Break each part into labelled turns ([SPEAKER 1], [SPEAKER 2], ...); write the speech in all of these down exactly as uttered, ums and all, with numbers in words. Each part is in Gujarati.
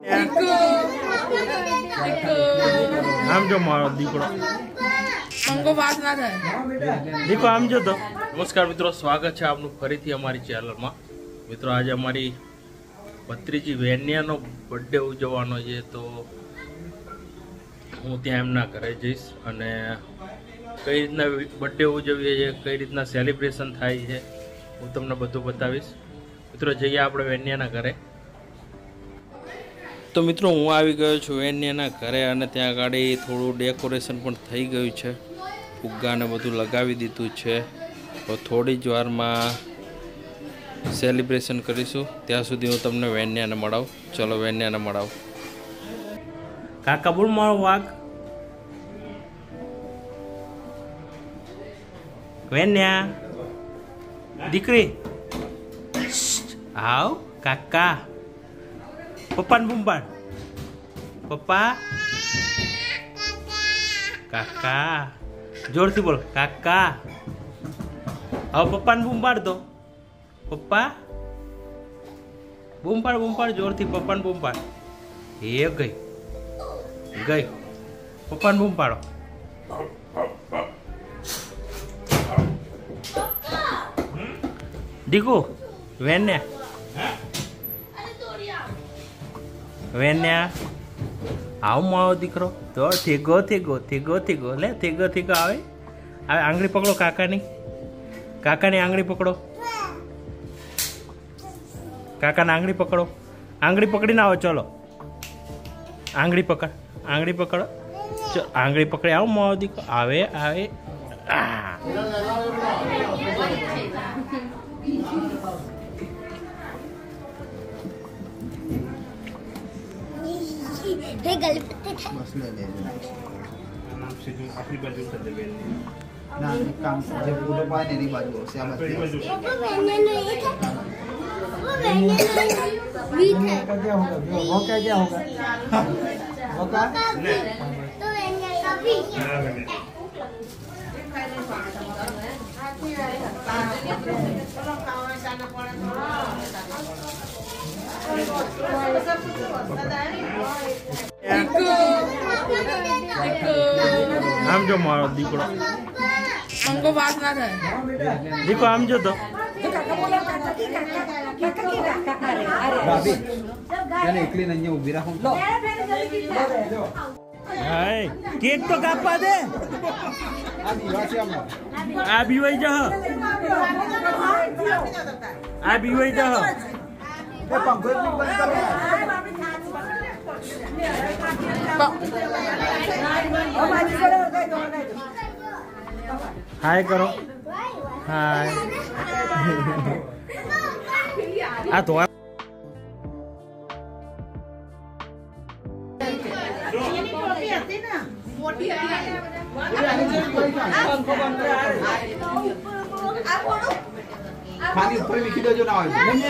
[SPEAKER 1] આમ જો મારો દીકરો
[SPEAKER 2] પંખો પાસ ના થાય
[SPEAKER 1] દીકરો આમ જો તો. નમસ્કાર મિત્રો, સ્વાગત છે આપનું ફરીથી અમારી ચેનલમાં. મિત્રો આજે અમારી ભત્રીજી વેન્યાનો બર્થડે ઉજવવાનો છે, તો હું ત્યાં એમના ઘરે જઈશ અને કઈ રીતના બર્થડે ઉજવીએ છીએ, કઈ રીતના સેલિબ્રેશન થાય છે, હું તમને બધું બતાવીશ. મિત્રો જઈએ આપણે વેન્યાના ઘરે. તો મિત્રો હું આવી ગયો છું વેન્યાના ઘરે અને ત્યાં ગાડી થોડું ડેકોરેશન પણ થઈ ગયું છે, ફુગ્ગાને બધું લગાવી દીધું છે. તો થોડી જ વારમાં સેલિબ્રેશન કરીશું. ત્યાં સુધી હું તમને વેન્યાને મળાવું. ચલો વેન્યાને મળાવું. કાકા બોલ મારો વાઘ. વેન્યા દીકરી આવ. કાકા પપ્પાને બૂમ પાડ. પપ્પા કાકા જોરથી બોલ. કાકા હવે પપ્પાને બૂમ પાડ દો. પપ્પા બૂમ પાડ, બૂમ પાડ જોરથી. પપ્પાને બૂમ પાડ. એ ગઈ ગઈ. પપ્પાને બૂમ પાડો. દીકુ વેન્યા વેન્યા આવ માવો દીકરો. તો થેગો થેગો થેગો થેગો લે. થેગો થેગો આવે આવે. આંગળી પકડો કાકાની. કાકાની આંગળી પકડો. કાકાને આંગળી પકડો. આંગળી પકડીને આવો. ચલો આંગળી પકડ. આંગળી પકડો. ચલો આંગળી પકડી આવો માવો દીકરો. આવે આવે.
[SPEAKER 3] हे गलती था
[SPEAKER 4] बस ले ले
[SPEAKER 1] नाम से जो अपनी बाजू कर दे बेल
[SPEAKER 4] ना काम जब उधर पाए नहीं बाजू से आप
[SPEAKER 3] वो मैंने नहीं था वो मैंने नहीं था
[SPEAKER 4] का क्या होगा वो क्या क्या होगा वो का
[SPEAKER 3] तो मैंने कभी
[SPEAKER 1] આમ જો મારો દીકરો
[SPEAKER 2] પંખો પાસ ના થાય
[SPEAKER 1] દીકરો આમ જો તો.
[SPEAKER 4] भाभी मैंने एकली नहीं उभी रहा हूं
[SPEAKER 1] હાય કેક તો કાપવા દે.
[SPEAKER 4] आदिवासी हम
[SPEAKER 1] આ બીવાઈ જા. આ બીવાઈ જા.
[SPEAKER 4] ए पंखो एक बंद करो
[SPEAKER 1] હાય કરો. હાય. આ તો
[SPEAKER 4] खाली ऊपर विकी दो जो ना हो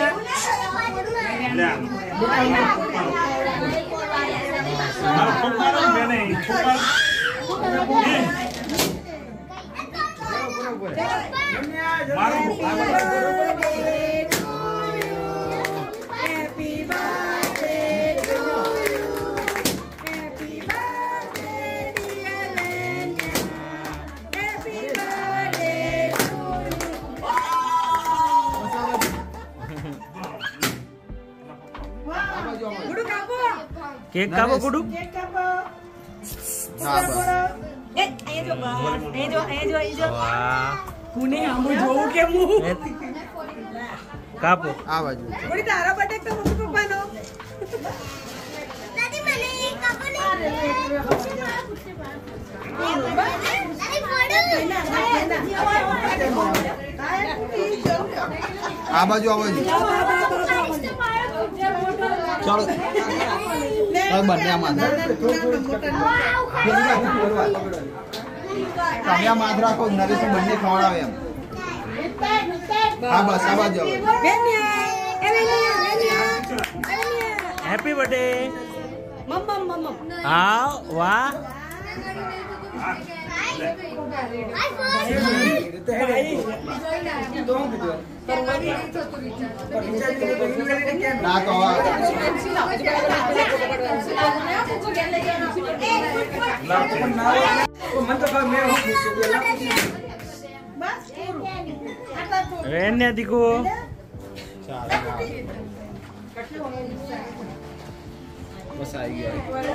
[SPEAKER 1] કેક કાપો ગુડુ. કાપો
[SPEAKER 4] आ बाजू
[SPEAKER 2] તારા બર્થડે તો મમ્મી પપ્પાનો.
[SPEAKER 3] दादी मैंने ये कब नहीं
[SPEAKER 4] आ बाजू आ बाजू चलो अब बनने मात्र તમે આ માત્ર રાખો નરેશ બંને ખવડાવે એમ. હા બસ આ બાજુ
[SPEAKER 1] હેપી બર્થડે.
[SPEAKER 2] મમ મમ મમ
[SPEAKER 1] હા વાહ.
[SPEAKER 4] ના તો
[SPEAKER 1] વેન્યા દીકુ
[SPEAKER 4] બસ આવી ગયો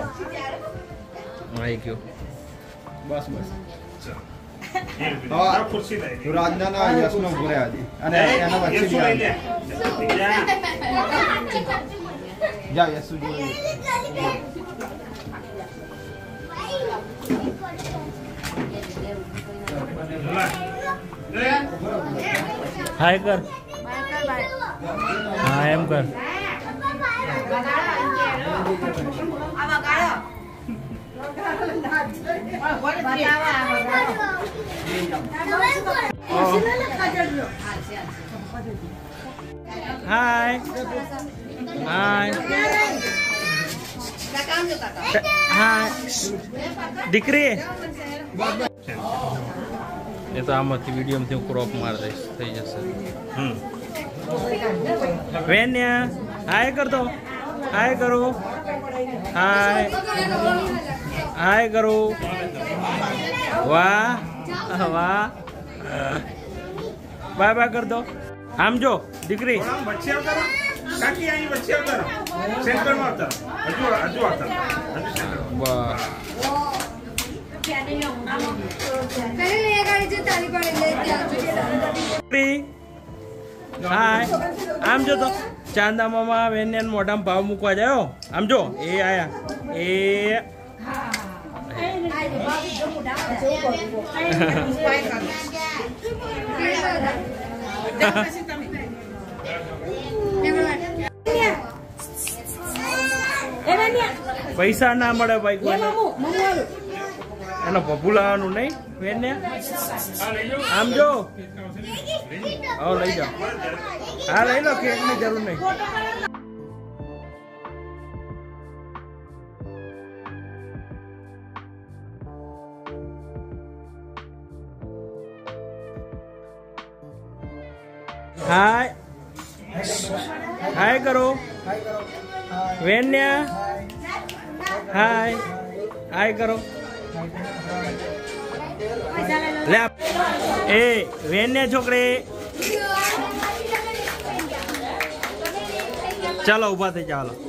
[SPEAKER 1] આવી ગયો
[SPEAKER 4] બસ બસ હા ખુરશી દે રાજના યસનો ભૂરે આજી અને એના વચ્ચે જા યસુ જી
[SPEAKER 1] હાય કર હા એમ કર હાય હાય હાય દીકરી એ તો આમાંથી વિડીયોમાંથી હું ક્રોપ મારી દઈશ થઈ જશે હમ વેન્યા હાય કરતો હાય કરો હાય હાય કરો વાહ વાહ બાય બાય કર દો આમ જો દીકરી
[SPEAKER 5] વચ્ચે આવતા કાકી અહીં વચ્ચે આવતા સેન્ટરમાં આવતા હજુ હજુ આવતા હજુ સેન્ટરમાં
[SPEAKER 1] વાહ હાય આમ જો તો ચાંદા મામા વેન્યા મોઢામાં ભાવ મૂકવા જાયો આમ જો એ આયા એ પૈસા ના મળે ભાઈ કોઈને એનો પપ્પુ લાવવાનું નહીં વેન્યા આમ જો હા લઈ જાઓ હા લઈ લો કેક ની જરૂર નહીં હાય હાય કરો વેન્યા હાય હાય કરો લે એ વેન્યા છોકરી ચાલો ઉભા થઈ ચાલો